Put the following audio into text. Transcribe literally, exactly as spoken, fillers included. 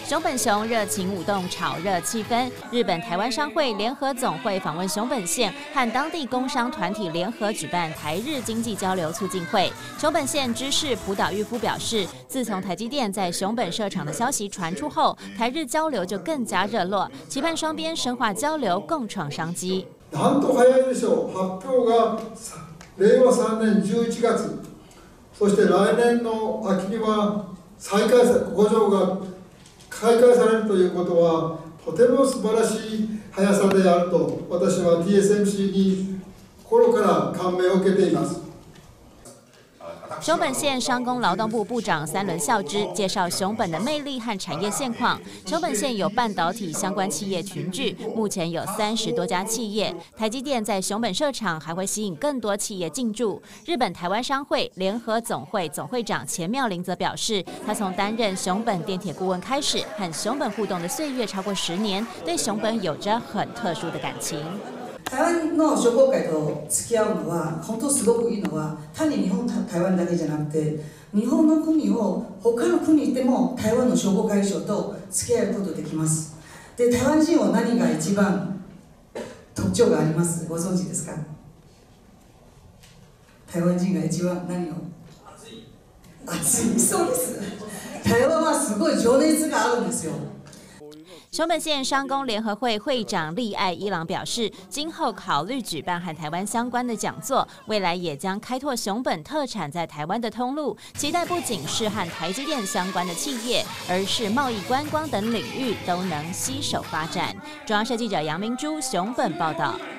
熊本熊热情舞动，炒热气氛。日本台湾商会联合总会访问熊本县，和当地工商团体联合举办台日经济交流促进会。熊本县知事浦岛裕夫表示，自从台积電在熊本设厂的消息传出后，台日交流就更加热络，期盼双边深化交流，共创商機。 なんと早いでしょう。発表がれいわさんねんじゅういちがつ、そして来年の秋には再開さ工場が開会されるということはとても素晴らしい速さであると私は ティーエスエムシー に心から感銘を受けています。 熊本县商工劳动部部长三轮孝之介绍熊本的魅力和产业现况。熊本县有半导体相关企业群聚，目前有三十多家企业。台积電在熊本设厂，还会吸引更多企业进驻。日本台湾商会联合总会总会长钱妙玲则表示，他从担任熊本电铁顾问开始，和熊本互动的岁月超过十年，对熊本有着很特殊的感情。 台湾の商工会と付き合うのは本当すごくいいのは単に日本台湾だけじゃなくて日本の国を他の国でも台湾の商工会議所と付き合うことできます。で台湾人は何が一番特徴がありますご存知ですか？台湾人が一番何を？熱い。熱いそうです。台湾はすごい情熱があるんですよ。 熊本县商工联合会会长利爱一郎表示，今后考虑举办和台湾相关的讲座，未来也将开拓熊本特产在台湾的通路，期待不仅是和台积電相关的企业，而是贸易、观光等领域都能携手发展。中央社记者杨明珠熊本报道。